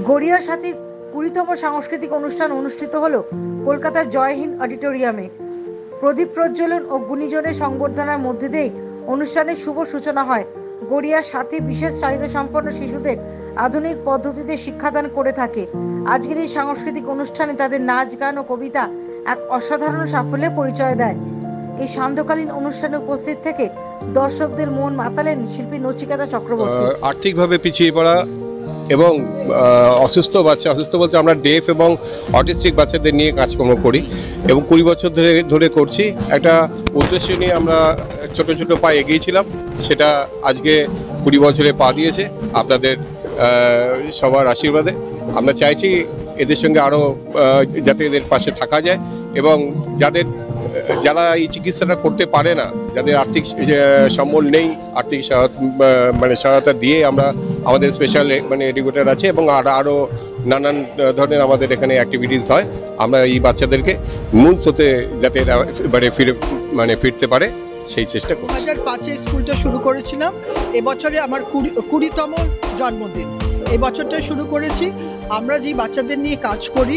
গড়িয়ার সাথে 20তম সাংস্কৃতিক অনুষ্ঠান অনুষ্ঠিত হলো কলকাতার জয় হিন্দ অডিটোরিয়ামে। প্রদীপ প্রজ্বলন ও গুণীজনের সংবর্ধনার মধ্যে দিয়ে অনুষ্ঠানের শুভ সূচনা হয়। গড়িয়ার সাথে বিশেষ চাহিদা সম্পন্ন শিশুদের আধুনিক পদ্ধতিতে শিক্ষাদান করে থাকে। আজকের এই সাংস্কৃতিক অনুষ্ঠানে তাদের নাচ, গান ও কবিতা এক অসাধারণ সাফল্যের পরিচয় দেয়। এই সান্ধ্যকালীন অনুষ্ঠানে উপস্থিত থেকে দর্শকদের মন মাতালেন শিল্পী নচিকেতা চক্রবর্তী। আর্থিকভাবে পিছিয়ে পড়া এবং অসুস্থ বলতে আমরা ডেফ এবং অটিস্টিক বাচ্চাদের নিয়ে কাজকর্ম করি এবং 20 বছর ধরে করছি। একটা উদ্দেশ্য নিয়ে আমরা ছোট ছোট পা এগিয়েছিলাম, সেটা আজকে 20 বছরে পা দিয়েছে আপনাদের সবার আশীর্বাদে। আমরা চাইছি এদের সঙ্গে আরও যাতে এদের পাশে থাকা যায় এবং যারা এই চিকিৎসাটা করতে পারে না, যাদের আর্থিক সম্বল নেই, আর্থিক সহায়তা দিয়ে আমরা আমাদের স্পেশাল এডুকেটর আছে এবং আরও নানান ধরনের আমাদের এখানে অ্যাক্টিভিটিস হয়। আমরা এই বাচ্চাদেরকে মূল স্রোতে যাতে ফিরতে পারে সেই চেষ্টা করি। 2005-এ স্কুলটা শুরু করেছিলাম। এবছরে আমার 20তম জন্মদিন। এই বছরটা শুরু করেছি। আমরা যে বাচ্চাদের নিয়ে কাজ করি,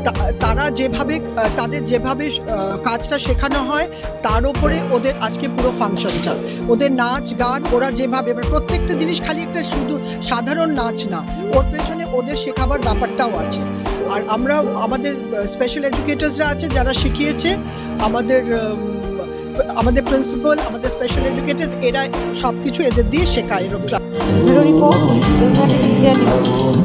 তাদের যেভাবে কাজটা শেখানো হয় তার উপরে ওদের আজকে পুরো ফাংশনটা, ওদের নাচ গান, ওরা যেভাবে প্রত্যেকটা জিনিস খালি একটা শুধু সাধারণ নাচ না, ওর পেছনে ওদের শেখাবার ব্যাপারটাও আছে। আর আমরা আমাদের স্পেশাল এডুকেটার্সরা আছে যারা শিখিয়েছে, আমাদের প্রিন্সিপাল, আমাদের স্পেশাল এডুকেটার্স, এরা সবকিছু এদের দিয়ে শেখায় এরকম।